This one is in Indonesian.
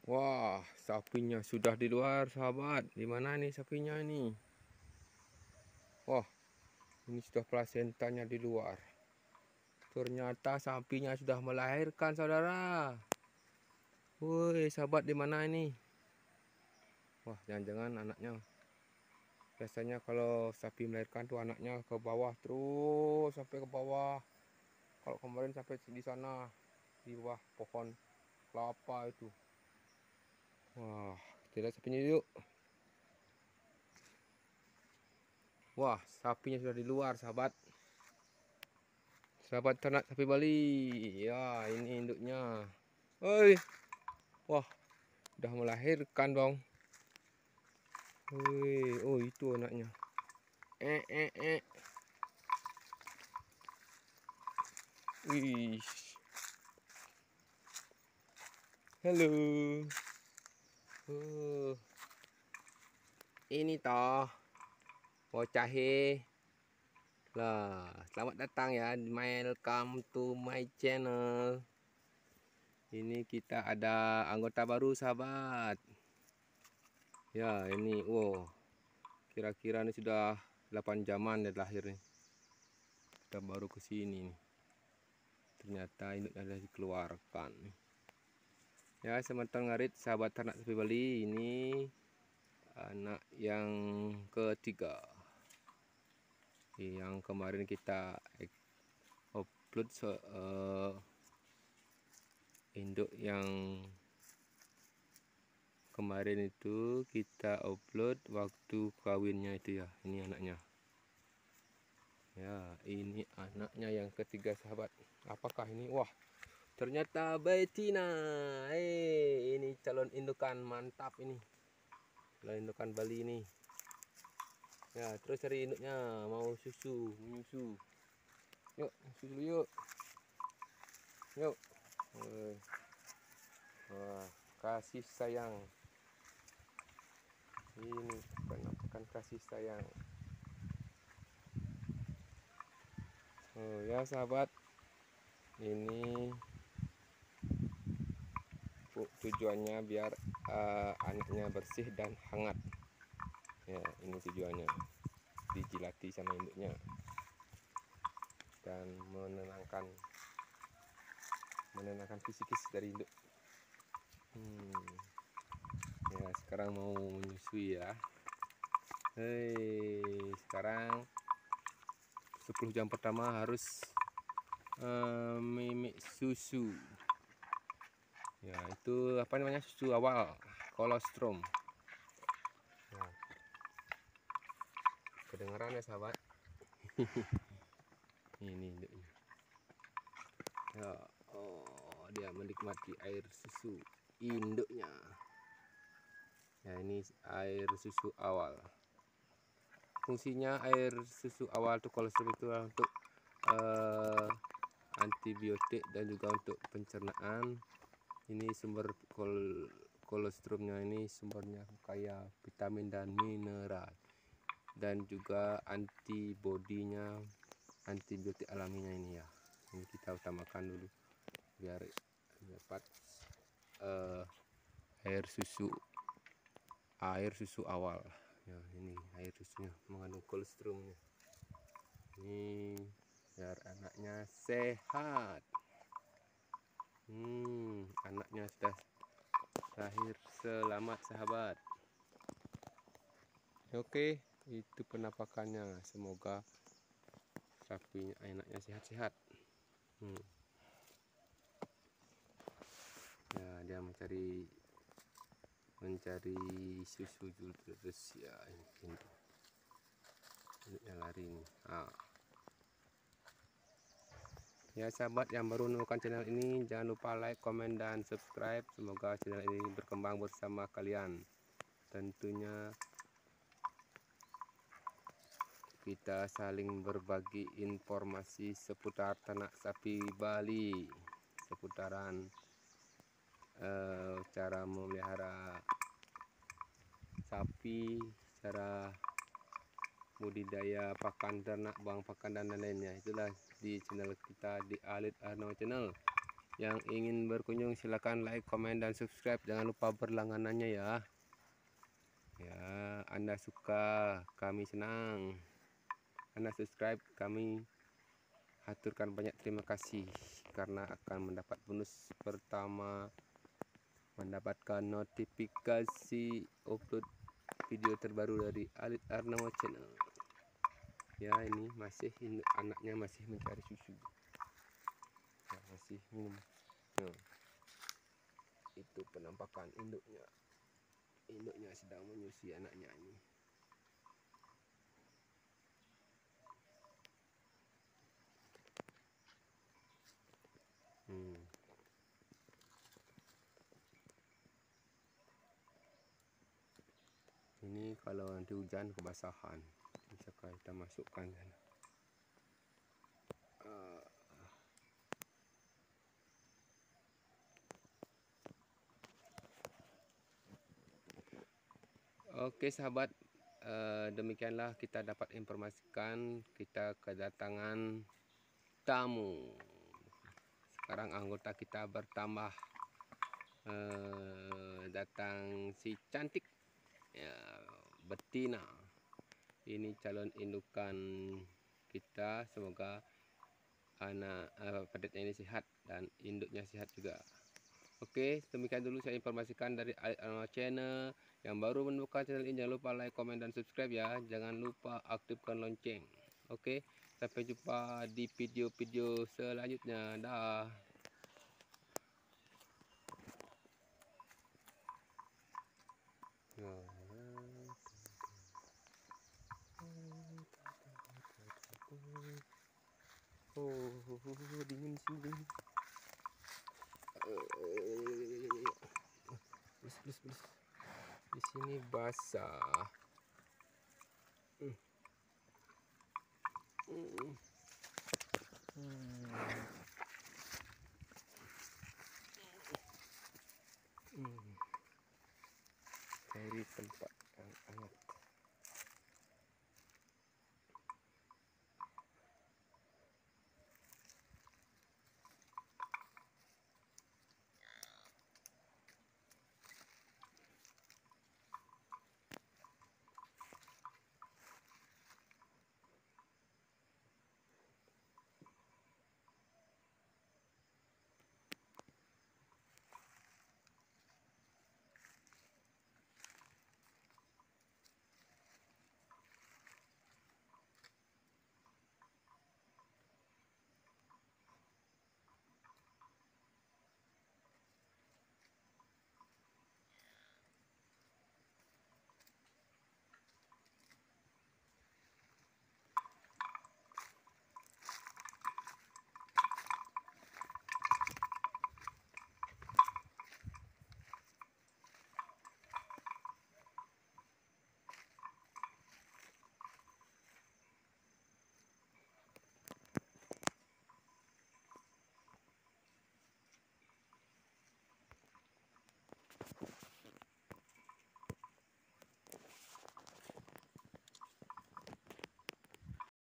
Wah, sapinya sudah di luar, sahabat. Di mana nih sapinya ini? Wah, ini sudah plasentanya di luar. Ternyata sapinya sudah melahirkan, saudara. Woi, sahabat, di mana ini? Wah, jangan-jangan anaknya. Biasanya kalau sapi melahirkan tuh anaknya ke bawah terus sampai ke bawah. Kalau kemarin sampai di sana, di bawah pohon kelapa itu. Wah, kita lihat sapinya yuk. Wah, sapinya sudah di luar, sahabat. Sahabat ternak sapi Bali. Ya, ini induknya. Woi, wah, udah melahirkan dong. Woi, oh itu anaknya. Eh, eh, eh. Wih. Halo. Oh, ini toh bocahe. Lah, selamat datang ya. Welcome to my channel. Ini kita ada anggota baru, sahabat. Ya, ini wow. Kira-kira ini sudah 8 jaman ya lahir nih. Kita baru ke sini nih. Ternyata induknya sudah dikeluarkan. Ya, sementara ngarit sahabat ternak sapi Bali, ini anak yang ketiga. Yang kemarin kita upload induk yang kemarin itu kita upload waktu kawinnya itu ya. Ini anaknya. Ya, ini anaknya yang ketiga, sahabat. Apakah ini? Wah, ternyata betina. Ini calon indukan mantap ini. Calon indukan Bali ini. Ya, terus cari induknya mau susu, menyusu. Yuk, susu yuk. Yuk. Wah, kasih sayang. Ini penampakan kasih sayang. Oh ya, sahabat. Ini tujuannya biar anaknya bersih dan hangat. Ya, ini tujuannya. Dijilati sama induknya dan menenangkan psikis dari induk. Ya, sekarang mau menyusui ya. Sekarang 10 jam pertama harus mimik susu. Ya, itu apa namanya, susu awal, kolostrum. Nah, kedengaran ya, sahabat. Ini induknya. Ya, oh, dia menikmati air susu induknya. Ya, ini air susu awal. Fungsinya air susu awal itu kolostrum itu untuk antibiotik dan juga untuk pencernaan. Ini sumber kolostrumnya, ini sumbernya kaya vitamin dan mineral, dan juga antibodinya, antibiotik alaminya ini ya. Ini kita utamakan dulu biar dapat air susu awal ya. Ini air susunya mengandung kolostrumnya, ini biar anaknya sehat. Anaknya sudah lahir selamat, sahabat. Oke, itu penampakannya. Semoga sapinya anaknya sehat-sehat. Ya, dia mencari susu dulu terus ya. Ini lari nih. Ya, sahabat yang baru menemukan channel ini, jangan lupa like, komen, dan subscribe. Semoga channel ini berkembang bersama kalian. Tentunya kita saling berbagi informasi seputar ternak sapi Bali, seputaran cara memelihara sapi, cara budidaya pakan ternak, buang pakan, dan lainnya. Itulah di channel kita, di Alit Arno Channel. Yang ingin berkunjung silakan like, komen, dan subscribe. Jangan lupa berlangganannya ya. Ya, Anda suka, kami senang. Anda subscribe, kami haturkan banyak terima kasih karena akan mendapat bonus pertama, mendapatkan notifikasi upload video terbaru dari Alit Arnawa Channel. Ya, ini masih anaknya masih mencari susu. Ya, masih minum. Nah, itu penampakan induknya. Induknya sedang menyusui anaknya ini. Ini kalau nanti hujan kebasahan, misalkan kita masukkan sana. Oke sahabat, demikianlah kita dapat informasikan kita kedatangan tamu. Sekarang anggota kita bertambah, datang si cantik ya, betina. Ini calon indukan kita, semoga anak pedetnya ini sehat dan induknya sehat juga. Oke, demikian dulu saya informasikan dari Alit Arnawa Channel. Yang baru menemukan channel ini, jangan lupa like, komen, dan subscribe ya. Jangan lupa aktifkan lonceng. Oke, sampai jumpa di video-video selanjutnya. Dah. Oh, dingin sini. Please. Di sini basah. Cari tempat yang hangat.